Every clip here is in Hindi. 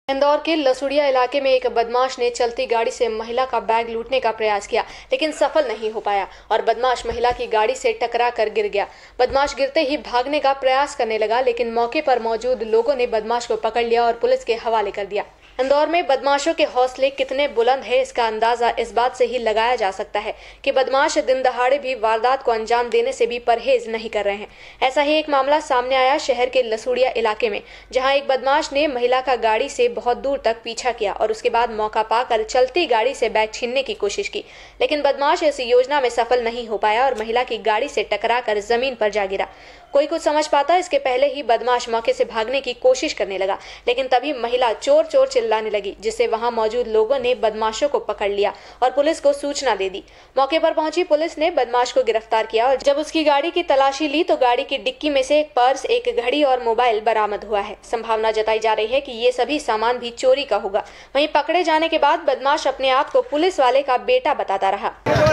इंदौर के लसुड़िया इलाके में एक बदमाश ने चलती गाड़ी से महिला का बैग लूटने का प्रयास किया, लेकिन सफल नहीं हो पाया और बदमाश महिला की गाड़ी से टकरा कर गिर गया। बदमाश गिरते ही भागने का प्रयास करने लगा, लेकिन मौके पर मौजूद लोगों ने बदमाश को पकड़ लिया और पुलिस के हवाले कर दिया। इंदौर में बदमाशों के हौसले कितने बुलंद है, इसका अंदाजा इस बात से ही लगाया जा सकता है कि बदमाश दिन दहाड़े भी वारदात को अंजाम देने से भी परहेज नहीं कर रहे हैं। ऐसा ही एक मामला सामने आया शहर के लसुड़िया इलाके में, जहां एक बदमाश ने महिला का गाड़ी से बहुत दूर तक पीछा किया और उसके बाद मौका पाकर चलती गाड़ी से बैग छीनने की कोशिश की, लेकिन बदमाश इस योजना में सफल नहीं हो पाया और महिला की गाड़ी से टकराकर जमीन पर जा गिरा। कोई कुछ समझ पाता इसके पहले ही बदमाश मौके से भागने की कोशिश करने लगा, लेकिन तभी महिला चोर चोर चिल्लाने लगी, जिससे वहां मौजूद लोगों ने बदमाशों को पकड़ लिया और पुलिस को सूचना दे दी। मौके पर पहुंची पुलिस ने बदमाश को गिरफ्तार किया और जब उसकी गाड़ी की तलाशी ली तो गाड़ी की डिक्की में से एक पर्स, एक घड़ी और मोबाइल बरामद हुआ है। संभावना जताई जा रही है कि ये सभी सामान भी चोरी का होगा। वहीं पकड़े जाने के बाद बदमाश अपने आप को पुलिस वाले का बेटा बताता रहा।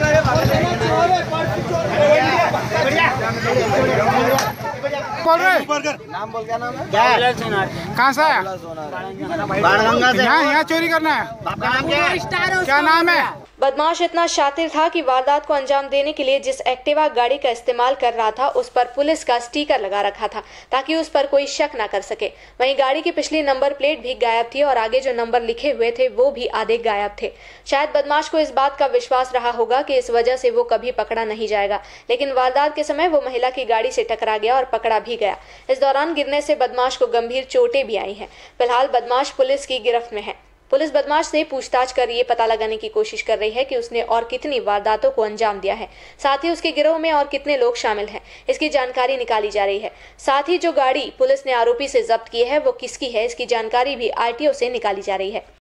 बोल रहे नाम बोल, क्या नाम है? कहाँ से आया? बाणगंगा से। यहाँ चोरी करना है। आपका नाम क्या है? क्या नाम है? बदमाश इतना शातिर था कि वारदात को अंजाम देने के लिए जिस एक्टिवा गाड़ी का इस्तेमाल कर रहा था उस पर पुलिस का स्टिकर लगा रखा था ताकि उस पर कोई शक न कर सके। वहीं गाड़ी की पिछली नंबर प्लेट भी गायब थी और आगे जो नंबर लिखे हुए थे वो भी आधे गायब थे। शायद बदमाश को इस बात का विश्वास रहा होगा कि इस वजह से वो कभी पकड़ा नहीं जाएगा, लेकिन वारदात के समय वो महिला की गाड़ी से टकरा गया और पकड़ा भी गया। इस दौरान गिरने से बदमाश को गंभीर चोटें भी आई हैं। फिलहाल बदमाश पुलिस की गिरफ्त में है। पुलिस बदमाश से पूछताछ कर ये पता लगाने की कोशिश कर रही है कि उसने और कितनी वारदातों को अंजाम दिया है, साथ ही उसके गिरोह में और कितने लोग शामिल हैं, इसकी जानकारी निकाली जा रही है। साथ ही जो गाड़ी पुलिस ने आरोपी से जब्त की है वो किसकी है, इसकी जानकारी भी आरटीओ से निकाली जा रही है।